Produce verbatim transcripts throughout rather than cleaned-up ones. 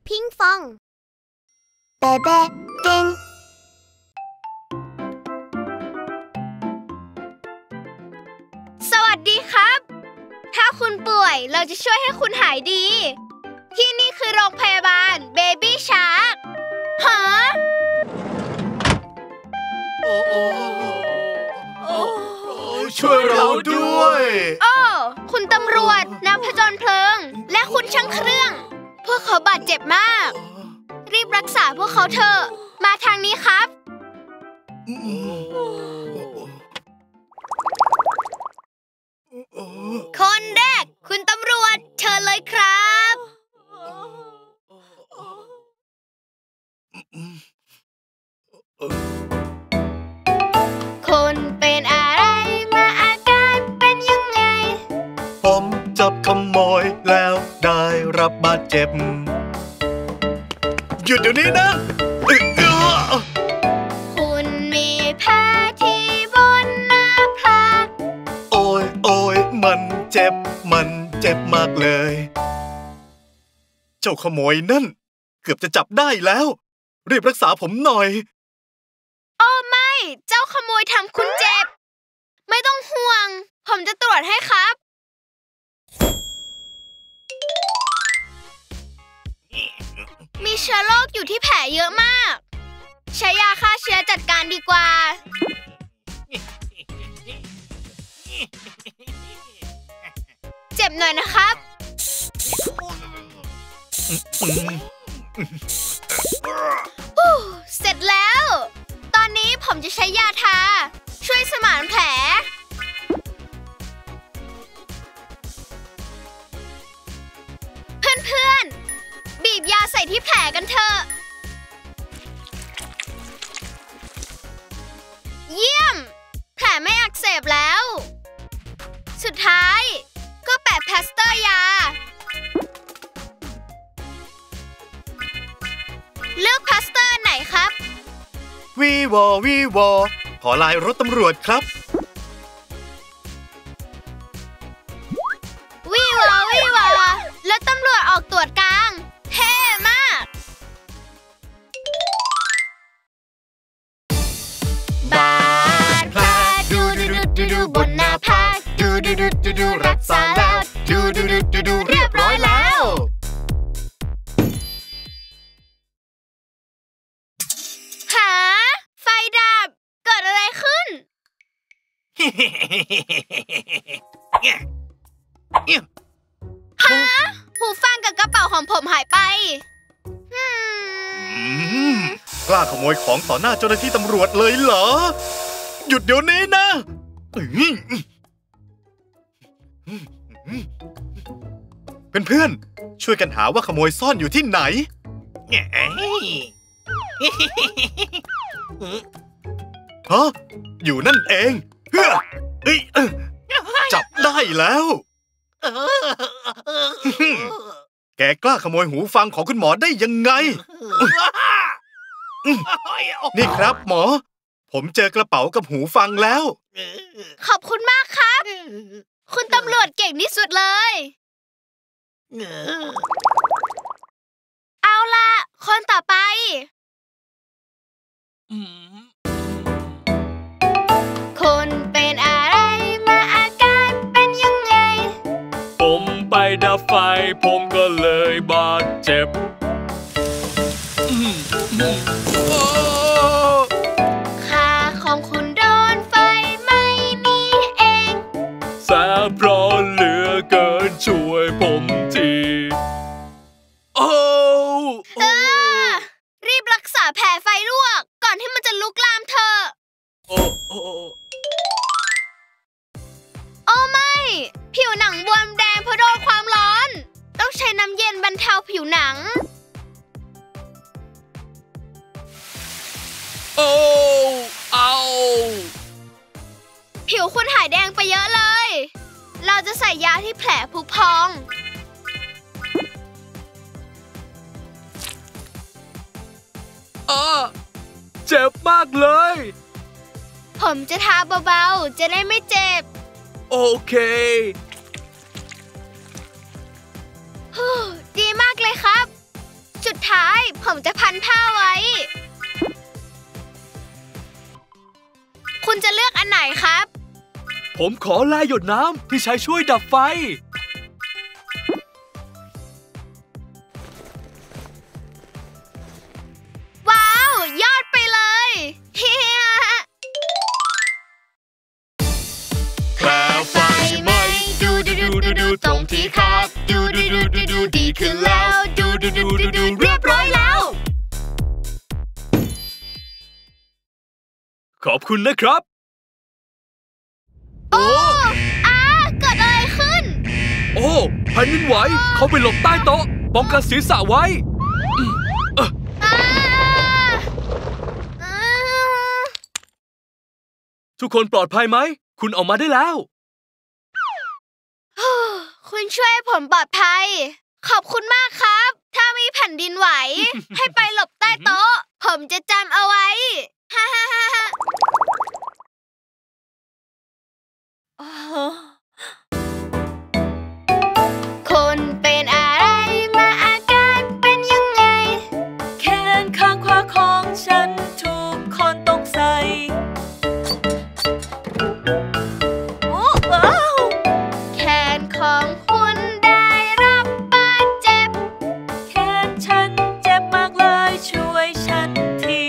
พิงฟองเบเบ้ติงสวัสดีครับถ้าคุณป่วยเราจะช่วยให้คุณหายดีที่นี่คือโรงพยาบาล Baby Shark ฮะโอ้โอ้โอ้ช่วยเราด้วยโอ้คุณตำรวจนักผจญเพลิงและคุณช่างเครื่องพวกเขาบาดเจ็บมากรีบรักษาพวกเขาเถอะมาทางนี้ครับคนแรกคุณตำรวจเชิญเลยครับคุณเป็นอะไรมาอาการเป็นยังไงผมจับขโมยแล้วได้รับบาดเจ็บหยุดเดี๋ยวนี้นะคุณมีแผลที่บนหน้าผากโอ้ยโอ้ยมันเจ็บมันเจ็บมากเลยเจ้าขโมยนั่นเกือบจะจับได้แล้วรีบรักษาผมหน่อยโอ้ไม่เจ้าขโมยทำคุณเจ็บไม่ต้องห่วงผมจะตรวจให้ครับมีเชื้อโรคอยู่ที่แผลเยอะมากใช้ยาฆ่าเชื้อจัดการดีกว่าเจ็บหน่อยนะครับเสร็จแล้วตอนนี้ผมจะใช้ยาทาช่วยสมานแผลเพื่อนๆบีบยาใส่ที่แผลกันเถอะเยี่ยมแผลไม่อักเสบแล้วสุดท้ายก็แปะพลาสเตอร์ยาเลือกพลาสเตอร์ไหนครับวีวอวีวอขอลายรถตำรวจครับวีวอวีวอแล้วตำรวจออกตรวจกลางเท่มากบาดแผลดูดูดูดูดูบนหน้าผากดูดูดูดูดูรักษาแล้วดูดูดูดูดูเรียบร้อยแล้วหาไฟดับเกิดอะไรขึ้นฮะหูฟังกับกระเป๋าของผมหายไปกล้าขโมยของต่อหน้าเจ้าหน้าที่ตำรวจเลยเหรอหยุดเดี๋ยวนี้นะเพื่อนๆช่วยกันหาว่าขโมยซ่อนอยู่ที่ไหนฮะอยู่นั่นเองเฮ้ยจับได้แล้วแกกล้าขโมยหูฟังของคุณหมอได้ยังไงนี่ครับหมอผมเจอกระเป๋ากับหูฟังแล้วขอบคุณมากครับคุณตำรวจเก่งที่สุดเลยเอาล่ะคนต่อไปคุณเป็นอะไรมาอาการเป็นยังไงผมไปดับไฟผมก็เลยบาดเจ็บขาของคุณโดนไฟไหม้นี่เองแสบร้อนเหลือเกินช่วยผมทีโอ้เออรีบรักษาแผลไฟลวกก่อนที่มันจะลุกลามเธอโอ้โอ้โอ้ไม่ผิวหนังบวมแดงเพราะโดนความร้อนต้องใช้น้ำเย็นบรรเทาผิวหนังโอ้เอาผิวคุณหายแดงไปเยอะเลยเราจะใส่ยาที่แผลผุพองอ่าเจ็บมากเลยผมจะทาเบาๆจะได้ไม่เจ็บโอเคดีมากเลยครับ จุดดท้ายผมจะพันผ้าไว้คุณจะเลือกอันไหนครับผมขอลายหยดน้ำที่ใช้ช่วยดับไฟว้าวยอดไปเลยเฮียแค่ไฟไหม้ดูดูดูดูดูตรงที่ครับดูดูดูดูดูดีขึ้นแล้วดูดูดูดูดูเรียบร้อยแล้วขอบคุณนะครับโอ้อาเกิดอะไรขึ้นโอ้แผ่นดินไหวเขาไปหลบใต้โต๊ะป้องกันศีรษะไว้ทุกคนปลอดภัยไหมคุณออกมาได้แล้วคุณช่วยผมปลอดภัยขอบคุณมากครับถ้ามีแผ่นดินไหว ให้ไปหลบใต้โต๊ะผมจะจำเอาไว้ฮ่าฮ่าฮ่าฮ่าคนเป็นอะไรมาอาการเป็นยังไงแขนข้างขวาของฉันถูกคนต้องใส่โอ้ว้าวแขนของคุณได้รับบาดเจ็บแขนฉันเจ็บมากเลยช่วยฉันที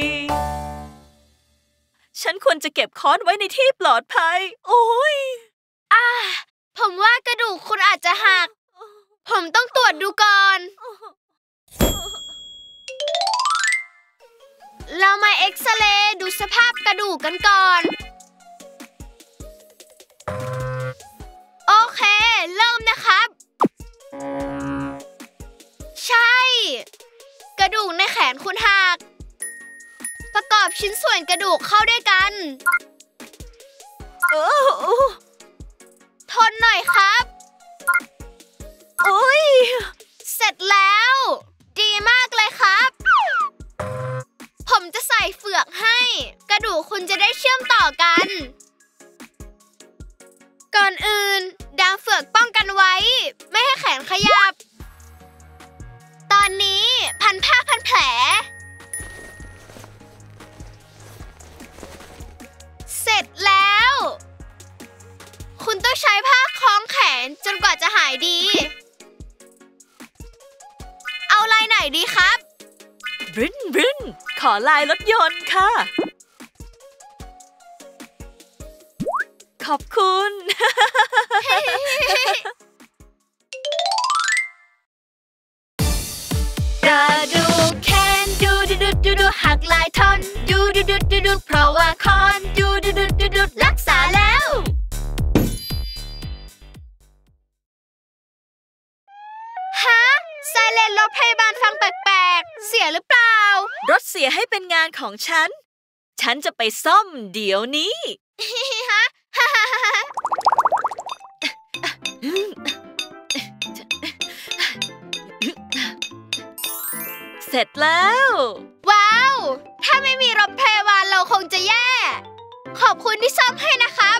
ฉันควรจะเก็บค้อนไว้ในที่ปลอดภัยโอ้ยอ่าผมว่ากระดูกคุณอาจจะหักผมต้องตรวจดูก่อนเรามาเอ็กซเรย์ดูสภาพกระดูกกันก่อนโอเคเริ่มนะครับใช่กระดูกในแขนคุณหักประกอบชิ้นส่วนกระดูกเข้าด้วยกันทนหน่อยครับโอ้ยเสร็จแล้วดีมากเลยครับผมจะใส่เฟือกให้กระดูกคุณจะได้เชื่อมต่อกันก่อนอื่นดามเฟือกป้องกันไว้ไม่ให้แขนขยับตอนนี้พันผ้าพันแผลเสร็จแล้วคุณต้องใช้ผ้าคล้องแขนจนกว่าจะหายดีเอาลายไหนดีครับบรินบรินขอลายรถยนต์ค่ะขอบคุณกระดูกแขนดูดูดูดูดูหักหลายท่อนดูดูดูดูดูเพราะว่าคอนดูดูดูดูดูรักษาแล้วฮะไซเรนรถพยาบาลฟังแปลกๆเสียหรือเปล่ารถเสียให้เป็นงานของฉันฉันจะไปซ่อมเดี๋ยวนี้ฮะเสร็จแล้วว้าวถ้าไม่มีรถพยาบาลเราคงจะแย่ขอบคุณที่ซ่อมให้นะครับ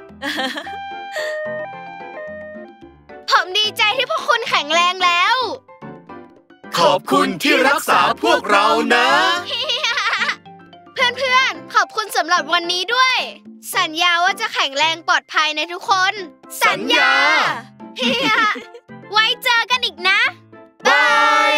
ผมดีใจที่พวกคุณแข็งแรงแล้วขอบคุณที่รักษาพวกเรานะเพื่อนๆขอบคุณสำหรับวันนี้ด้วยสัญญาว่าจะแข็งแรงปลอดภัยในทุกคนสัญญาไว้เจอกันอีกนะบาย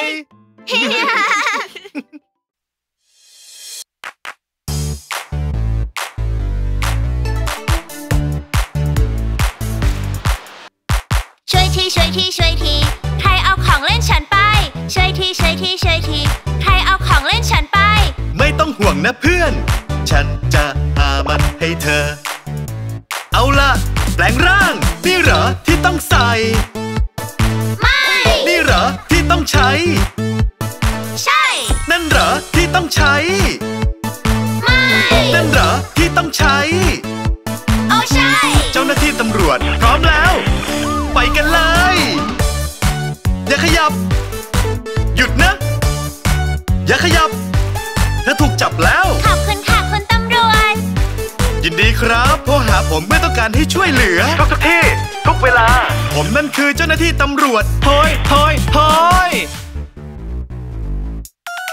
ช่วยทีช่วยทีช่วยทีใครเอาของเล่นฉันไปช่วยทีช่วยทีช่วยทีใครเอาของเล่นฉันไปไม่ต้องห่วงนะเพื่อนฉันจะหามันให้เธอเอาล่ะแปลงร่างนี่เหรอที่ต้องใส่ไม่นี่เหรอที่ต้องใช้ใช่นั่นเหรอที่ต้องใช้ไม่นั่นเหรอที่ต้องใช้โอ้ใช่เจ้าหน้าที่ตำรวจพร้อมแล้วไปกันเลยอย่าขยับหยุดนะอย่าขยับเธอถูกจับแล้วขอบคุณค่ะคุณตำรวจยินดีครับโทรหาผมเมื่อต้องการให้ช่วยเหลือทุกที่ทุกเวลาผมนั่นคือเจ้าหน้าที่ตำรวจโฮยโฮยโฮย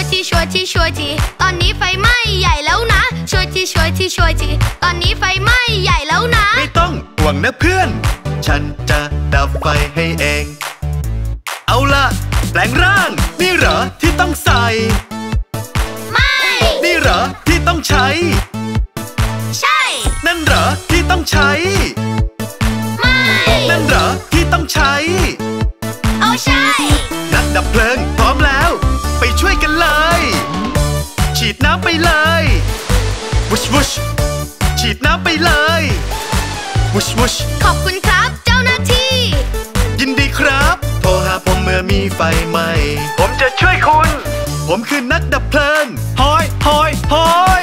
ทีช่วยทีช่วยทีตอนนี้ไฟไหม้ใหญ่แล้วนะช่วยทีช่วยทีช่วยทีตอนนี้ไฟไหม้ใหญ่แล้วนะไม่ต้องห่วงนะเพื่อนฉันจะดับไฟให้เองเอาล่ะแปลงร่างนี่เหรอที่ต้องใส่ไม่นี่เหรอที่ต้องใช้ใช่นั่นเหรอที่ต้องใช้ไม่นั่นเหรอที่ต้องใช้โอ้ใช่นักดับเพลิงพร้อมแล้วไปช่วยกันเลยฉีดน้ำไปเลยวุชวุชฉีดน้ำไปเลยวุชวุชขอบคุณครับเจ้าหน้าที่ยินดีครับโทรหาผมเมื่อมีไฟไหม้ผมจะช่วยคุณผมคือนักดับเพลิงฮอยฮอยฮอย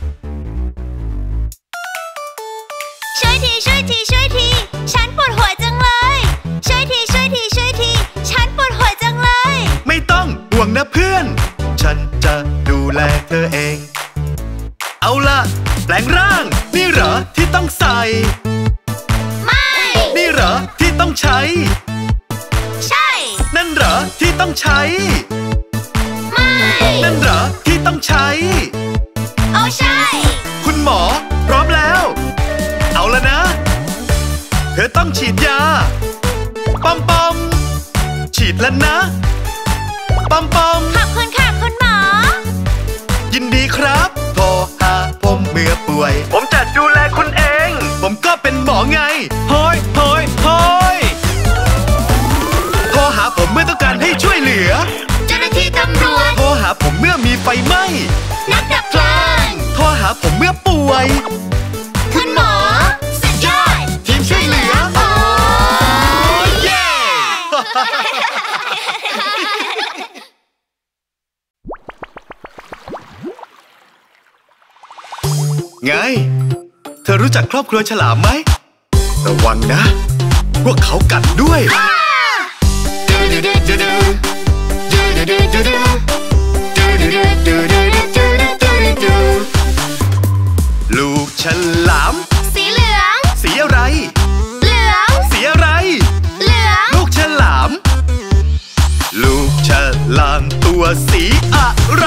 ช่วยทีช่วยทีช่วยทีฉันปวดหัวจังเลยช่วยทีช่วยทีช่วยทีฉันปวดหัวจังเลยไม่ต้องห่วงนะเพื่อนฉันจะดูแลเธอเองเอาล่ะแปลงร่างนี่เหรอที่ต้องใส่ไม่นี่เหรอที่ต้องใช้ใช่นั่นเหรอที่ต้องใช้ไม่นั่นเหรอที่ต้องใช้โอ้ใช่คุณหมอพร้อมแล้วเอาละนะเธอต้องฉีดยาปอมปอมฉีดแล้วนะปอมปอมขอบคุณค่ะคุณหมอยินดีครับโทรหาผมเมื่อป่วยผมจะดูแลคุณเองผมก็เป็นหมอไงฮอยฮอยฮอยโทรหาผมเมื่อต้องการให้ช่วยเหลือเจ้าหน้าที่ตำรวจโทรหาผมเมื่อมีไฟไหม้นักดับเพลิงโทรหาผมเมื่อป่วยคุณหมอสุดยอดทีมช่วยเหลือโอ้เย้ไงเธอรู้จักครอบครัวฉลามไหมระวังนะพวกเขากัดด้วยลูกฉลามสีเหลืองสีอะไรเหลืองสีอะไรเหลืองลูกฉลามลูกฉลามตัวสีอะไร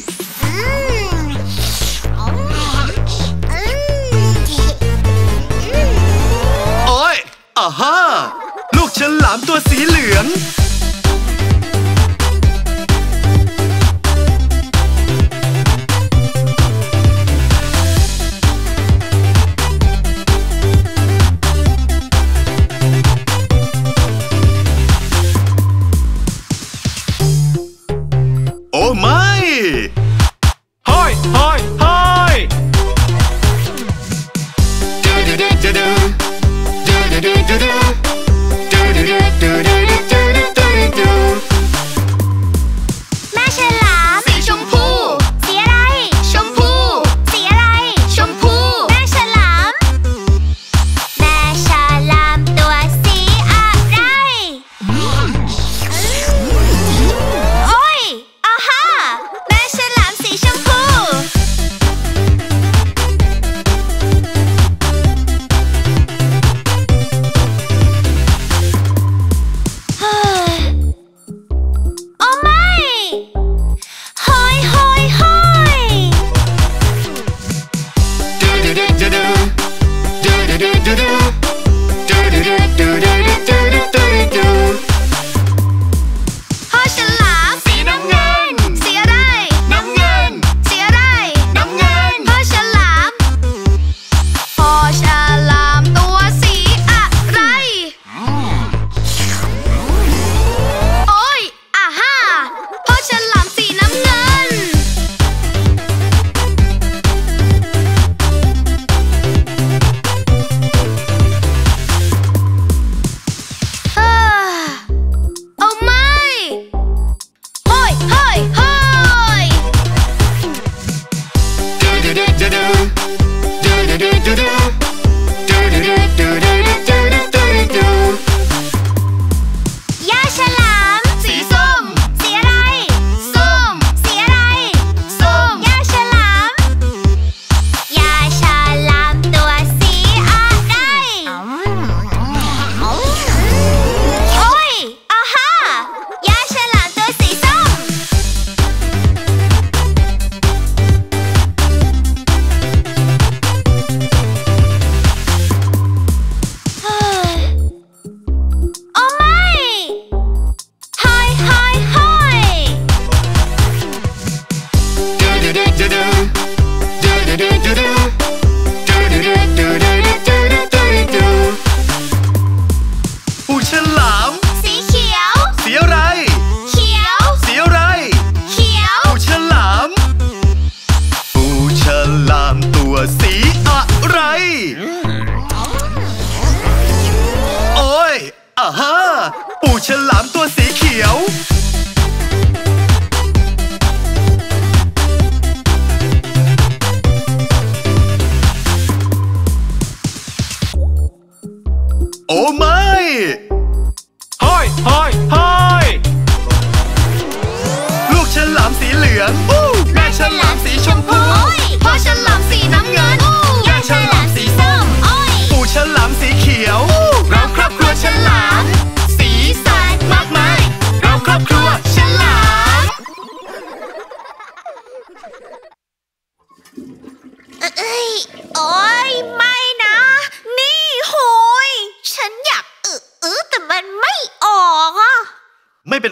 โอ้ยอ่าฮะลูกฉลามตัวสีเหลืองโอ้ไม่ฮอยฮอยฮอยดูดูดูดูดูดูดูดูดูดูดูดูดู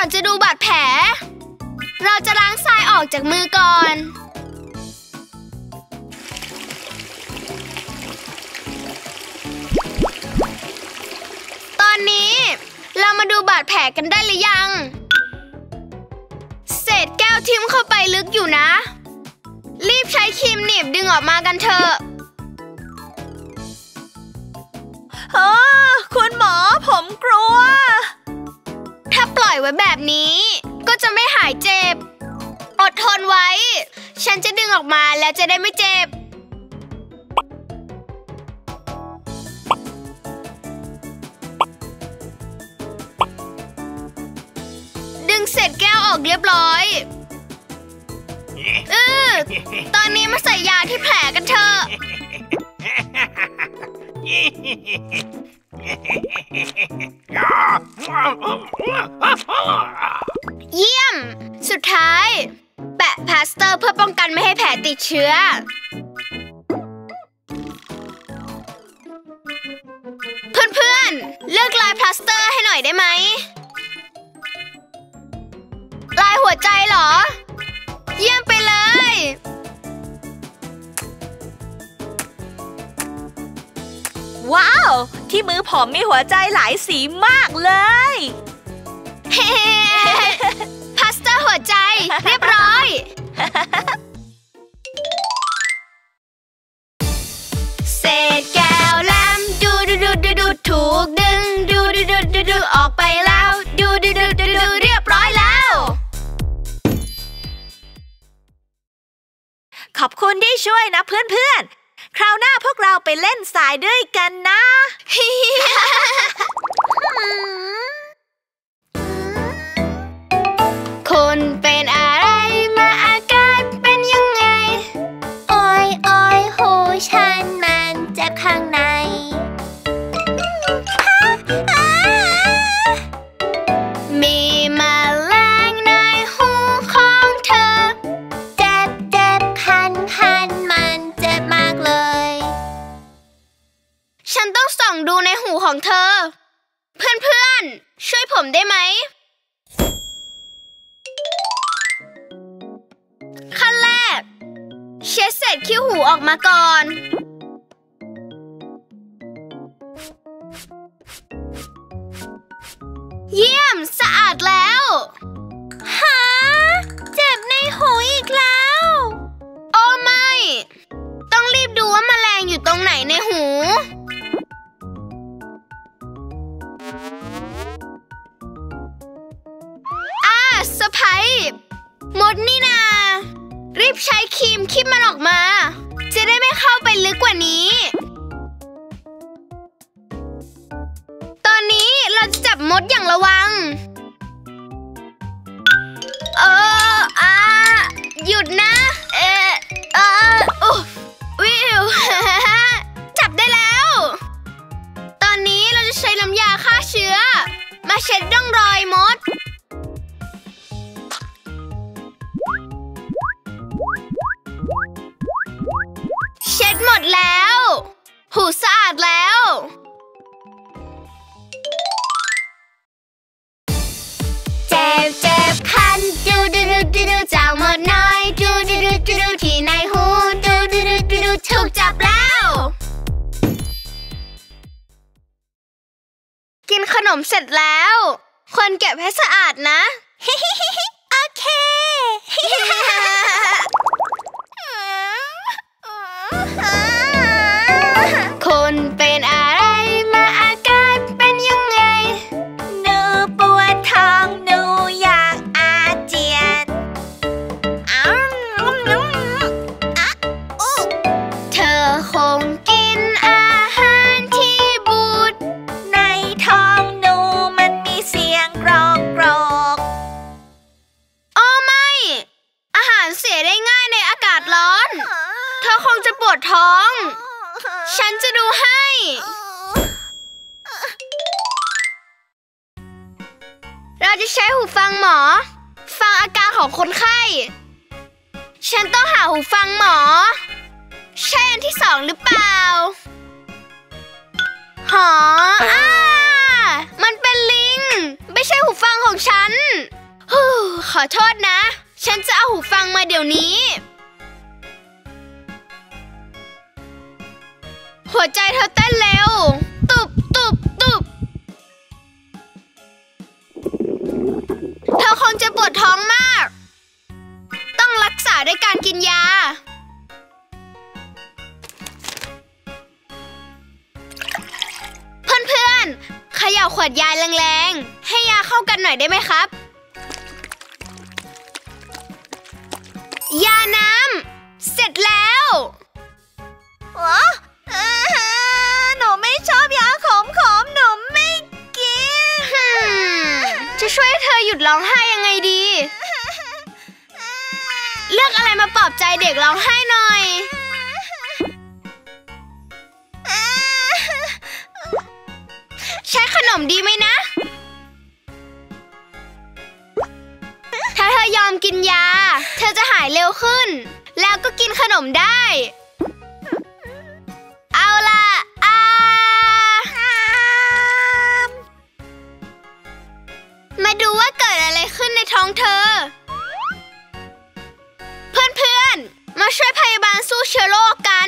อนจะดูบาดแผลเราจะล้างทรายออกจากมือก่อนตอนนี้เรามาดูบาดแผลกันได้หรือยังเศษแก้วทิ่มเข้าไปลึกอยู่นะรีบใช้ครีมหนีบดึงออกมากันเถอะเออคุณหมอผมกลัวถ้าปล่อยไว้แบบนี้ก็จะไม่หายเจ็บอดทนไว้ฉันจะดึงออกมาแล้วจะได้ไม่เจ็บดึงเศษแก้วออกเรียบร้อยเออตอนนี้มาใส่ยาที่แผลกันเถอะเยี่ยมสุดท้ายแปะพลาสเตอร์เพื่อป้องกันไม่ให้แผลติดเชื้อเพื่อนๆเลือกลายพลาสเตอร์ให้หน่อยได้ไหมลายหัวใจเหรอเยี่ยมไปเลยว้าวที่มือผมมีหัวใจหลายสีมากเลยเฮ้พลาสเตอร์หัวใจเรียบร้อยเศษแก้วแหลมดูดูดูดูดูถูกดึงดูดูดูดูดูออกไปแล้วดูดูดูดูดูเรียบร้อยแล้วขอบคุณที่ช่วยนะเพื่อนๆคราวหน้าพวกเราไปเล่นทรายด้วยกันนะคุณเป็นอะไรมาอาการเป็นยังไงโอ้ยโอ้ยหูฉันมันเจ็บข้างในมีแมลงในหูของเธอเจ็บเจ็บคันคันมันเจ็บมากเลยฉันต้องส่องดูในหูของเธอเพื่อนๆช่วยผมได้ไหมขั้นแรกเช็ดเศษขี้หูออกมาก่อนเยี่ยมสะอาดแล้วฮะเจ็บในหูอีกแล้วโอ้ไม่ต้องรีบดูว่าแมลงอยู่ตรงไหนในหูอ่าสะไพรส์มดนี่นารีบใช้ครีมคีบมันออกมาจะได้ไม่เข้าไปลึกกว่านี้ตอนนี้เราจะจับมดอย่างระวังเอออ่าหยุดนะเออเออโอ้วิวจับได้แล้วตอนนี้เราจะใช้น้ำยาฆ่าเชื้อมาเช็ดร่องรอยมดเช็ดหมดแล้วหูสะอาดแล้วเจ็บเจ็บคันดูดูดูดูดูเจ้าหมดน้อยดูดูดูดูดูที่ในหูดูดูดูดูดูถูกจับแล้วกินขนมเสร็จแล้วควรเก็บให้สะอาดนะโอเคคุณเป็นอะไรมาอาการเป็นยังไงหนูปวดท้องหนูอยากอาเจียนอ้าวอ่ะอู้เธอคงกินอาหารที่บูดในท้องหนูมันมีเสียงกรอกกรอกโอ้ไม่อาหารเสียได้ง่ายในอากาศร้อนเธอคงจะปวดท้องฉันจะดูให้เราจะใช้หูฟังหมอฟังอาการของคนไข้ฉันต้องหาหูฟังหมอใช่อันที่สองหรือเปล่าหออ่ามันเป็นลิงไม่ใช่หูฟังของฉันอโทษนะฉันจะเอาหูฟังมาเดี๋ยวนี้หัวใจเธอเต้นเร็วตุบตุบตุบเธอคงจะปวดท้องมากต้องรักษาด้วยการกินยาเพื่อนๆเขย่าขวดยาแรงๆให้ยาเข้ากันหน่อยได้ไหมครับยาน้ำเสร็จแล้วอ๋อหนูไม่ชอบยาขมขมหนูไม่กินจะช่วยให้เธอหยุดร้องไห้ยังไงดีเลือกอะไรมาปลอบใจเด็กร้องไห้หน่อยใช้ขนมดีไหมนะถ้าเธอยอมกินยาเธอจะหายเร็วขึ้นแล้วก็กินขนมได้เอาล่ะอามาดูว่าเกิดอะไรขึ้นในท้องเธอเพื่อนๆมาช่วยพยาบาลสู้เชื้อโรคกัน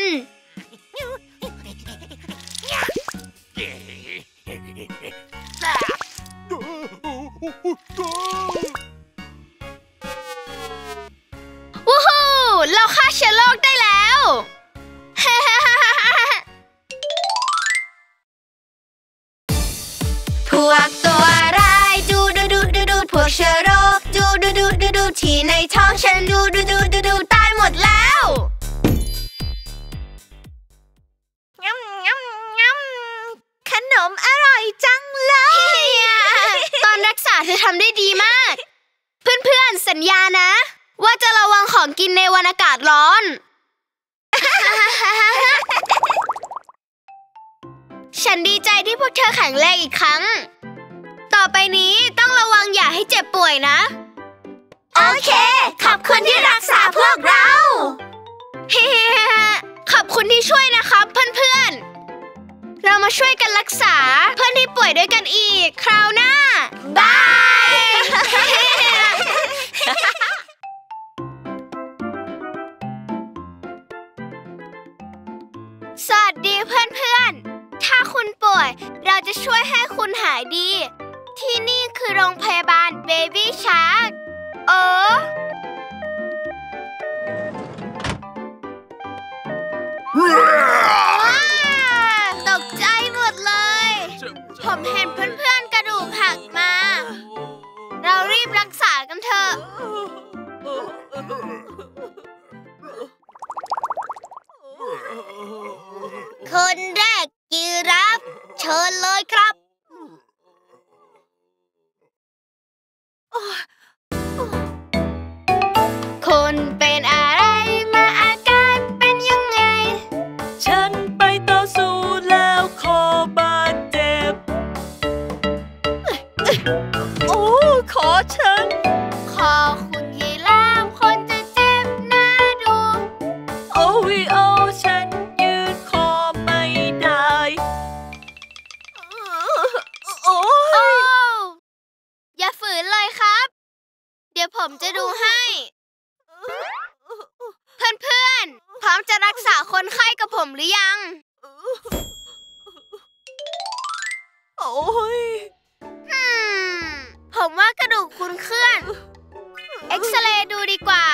วู้ฮู้เราฆ่าเชื้อโรคได้แล้วพวกตัวร้ายดูดูดูดูดูพวกเชื้อโรคดูดูดูดูดูที่ในท้องฉันดูดูดูดูดูตายหมดแล้วงั้มงั้มงั้มขนมอร่อยจังเลยตอนรักษาเธอทำได้ดีมากเพื่อนๆสัญญานะว่าจะระวังของกินในวันอากาศร้อนฉันดีใจที่พวกเธอแข็งแรงอีกครั้งต่อไปนี้ต้องระวังอย่าให้เจ็บป่วยนะโอเคขอบคุณที่รักษาพวกเราขอบคุณที่ช่วยนะครับเพื่อนๆเรามาช่วยกันรักษาเพื่อนที่ป่วยด้วยกันอีกคราวหน้าบายสวัสดีเพื่อนๆถ้าคุณป่วยเราจะช่วยให้คุณหายดีที่นี่คือโรงพยาบาล Baby Shark โอ้ตกใจหมดเลยผมเห็นเพื่อนๆกระดูกหักมาเรารีบรักษากันเถอะคนแรกยีราฟเชิญเลยครับคุณเป็นอะไรมาอาการเป็นยังไงฉันไปต่อสู้แล้วคอบาดเจ็บโอ้ขอฉันขอคุณยีราฟคนจะเจ็บน่าดูโอ้ยโอ้ฉันยืนคอไม่ได้โอ้อย่าฝืนเลยครับเดี๋ยวผมจะดูให้เพื่อนๆพร้อมจะรักษาคนไข้กับผมหรือยังโอ้ยผมว่ากระดูกคุณเคลื่อนเอ็กซเรย์ดูดีกว่า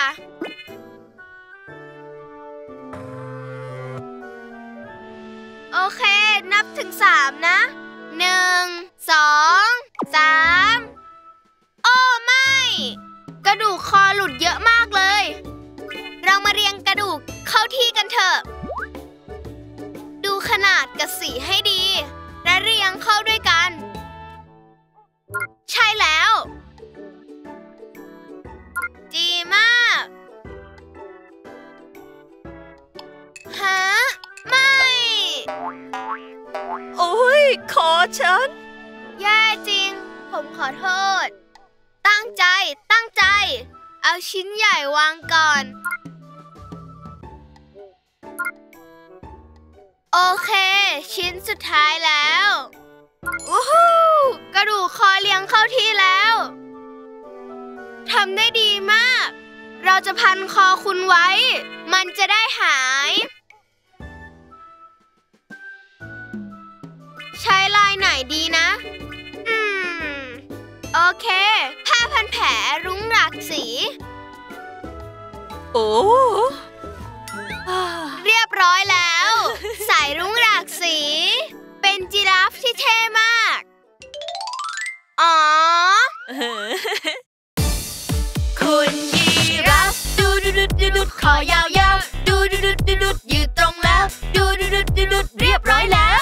โอเคนับถึงสามนะหนึ่งสองสามโอ้ไม่กระดูกคอหลุดเยอะมากเลยเรามาเรียงกระดูกเข้าที่กันเถอะดูขนาดกับสีให้ดีและเรียงเข้าด้วยกันใช่แล้วดีมากฮะไม่โอ้ยขอฉันแย่จริงผมขอโทษตั้งใจตั้งใจเอาชิ้นใหญ่วางก่อนโอเคชิ้นสุดท้ายแล้ววู้ฮู้กระดูกคอเรียงเข้าที่แล้วทำได้ดีมาก เราจะพันคอคุณไว้ มันจะได้หาย ใช้ลายไหนดีนะ อืม โอเค ผ้าพันแผลรุ้งหลากสีโอ้เรียบร้อยแล้ว สายรุ้งหลากสี เป็นจิราฟที่เท่มาก อ๋อคุณยีราฟดูดูดูดูดูคอยาวๆดูดูดูดูดูยืดตรงแล้วดูดูดูดูดูเรียบร้อยแล้ว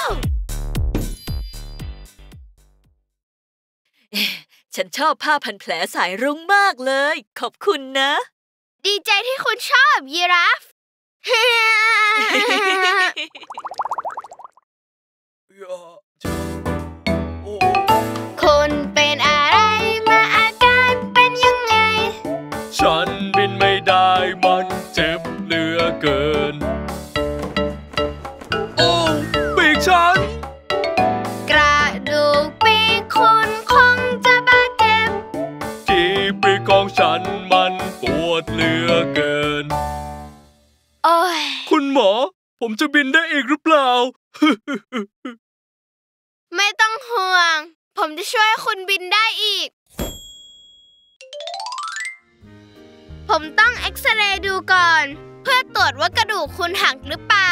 ฉันชอบผ้าพันแผลสายรุ้งมากเลยขอบคุณนะดีใจที่คุณชอบยีราฟ คุณเป็นอะไรมาอาการเป็นยังไงฉันบินไม่ได้มันเจ็บเหลือเกิน โอ้ปีกฉันกระดูกปีกคุณคงจะบาดเจ็บที่ปีกของฉันมันปวดเหลือเกินโอ้ยคุณหมอ ผมจะบินได้อีกหรือเปล่าไม่ต้องห่วง ผมจะช่วยคุณบินได้อีก ผมต้องเอ็กซเรย์ดูก่อน เพื่อตรวจว่ากระดูกคุณหักหรือเปล่า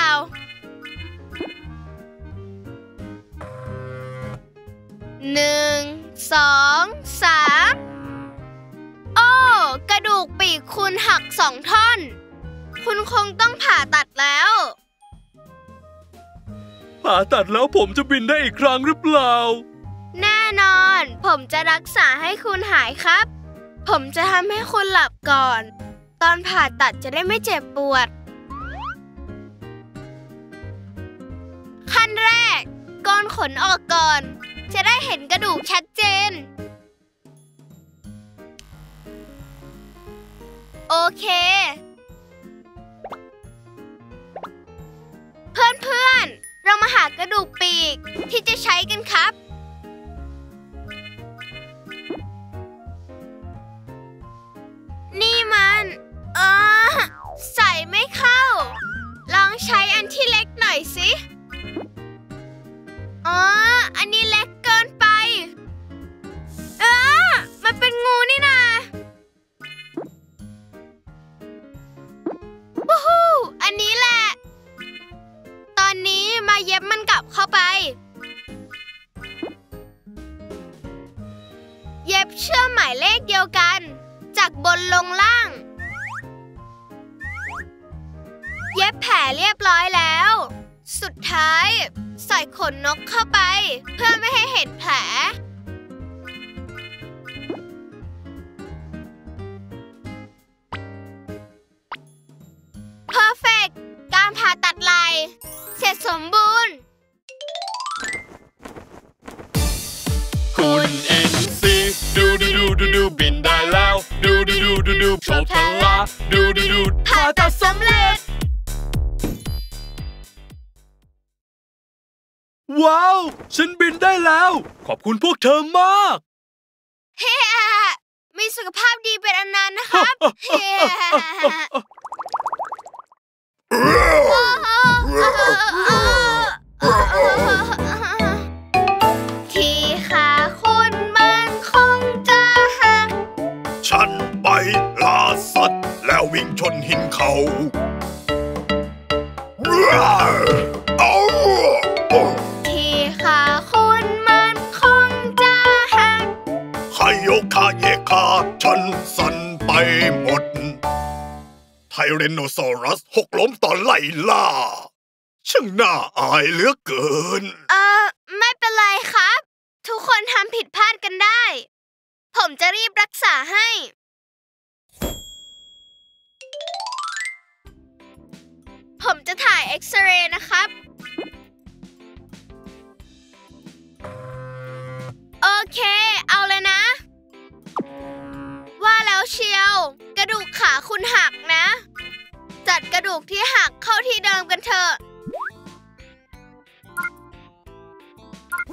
หนึ่ง สอง สาม โอ้ กระดูกปีกคุณหักสองท่อน คุณคงต้องผ่าตัดแล้วผ่าตัดแล้วผมจะบินได้อีกครั้งหรือเปล่าแน่นอน ผมจะรักษาให้คุณหายครับ ผมจะทำให้คุณหลับก่อน ตอนผ่าตัดจะได้ไม่เจ็บปวด ขั้นแรกโกนขนออกก่อน จะได้เห็นกระดูกชัดเจน โอเค เพื่อนๆ เรามาหากระดูกปีกที่จะใช้กันครับ นี่มันเออใส่ไม่เข้า ลองใช้อันที่เล็กหน่อยสิอ๋ออันนี้เล็กเกินไปเออมันเป็นงูนี่นาวู้ฮู้อันนี้แหละ ตอนนี้มาเย็บมันกลับเข้าไป เย็บเชือกหมายเลขเดียวกันจากบนลงล่าง เย็บแผลเรียบร้อยแล้ว สุดท้ายใส่ขนนกเข้าไปเพื่อไม่ให้เห็นแผล Perfect การผ่าตัดไหล่เสร็จสมบูรณ์คุณเอ็นซีดูดูดูดูดูบินได้แล้ว ดูดูดูดูดูโชว์พละดูดูดูผ่าตัดสำเร็จ ว้าว ฉันบินได้แล้ว ขอบคุณพวกเธอมากเฮ้มีสุขภาพดีเป็นอันนานนะครับ เฮ้ที่ขาคุณมันคงจะหักฉันไปล่าสัตว์แล้ววิ่งชนหินเขาเอาที่ขาคุณมันคงจะหักใครโยกขาเยกขาฉันสั่นไปหมด ไทเรโนซอรัสหกล้มตอนไล่ล่า ช่างน่าอายเหลือเกินเออไม่เป็นไรครับ ทุกคนทำผิดพลาดกันได้ ผมจะรีบรักษาให้ ผมจะถ่ายเอ็กซเรย์นะครับ โอเค เอาเลยนะ ว่าแล้วเชียว กระดูกขาคุณหักนะ จัดกระดูกที่หักเข้าที่เดิมกันเถอะ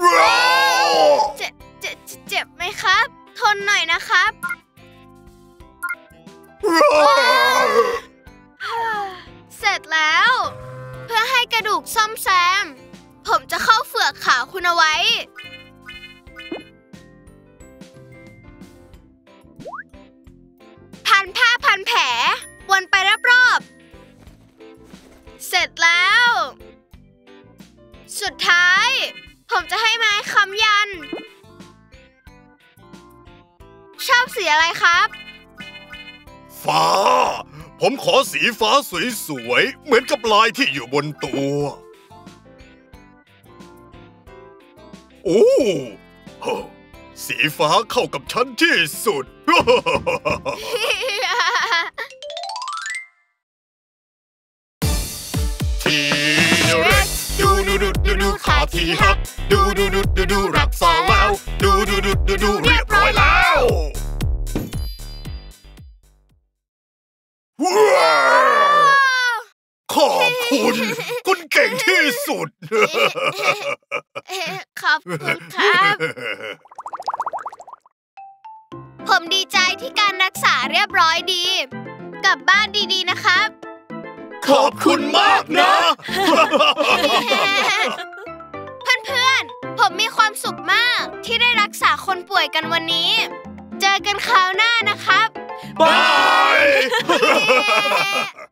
เจ็บเจ็บเจ็บไหมครับ ทนหน่อยนะครับเสร็จแล้ว เพื่อให้กระดูกซ่อมแซม ผมจะเข้าเฝือกขาคุณเอาไว้ พันผ้าพันแผลวนไปรอบๆ เสร็จแล้ว สุดท้าย ผมจะให้ไม้ค้ำยัน ชอบสีอะไรครับฟ้าผมขอสีฟ้าสวยๆเหมือนกับลายที่อยู่บนตัวโอ้โหสีฟ้าเข้ากับฉันที่สุด ทีเร็กดูดูดูดูดูขาทีฮักดูดูดูดูดูรักษาแล้วดูดูดูดูดูเรียบร้อยแล้วว้าวขอบคุณ คุณเก่งที่สุดขอบคุณครับ ผมดีใจที่การรักษาเรียบร้อยดี กลับบ้านดีๆนะครับขอบคุณมากนะเพื่อนๆ ผมมีความสุขมากที่ได้รักษาคนป่วยกันวันนี้ เจอกันคราวหน้านะครับบาย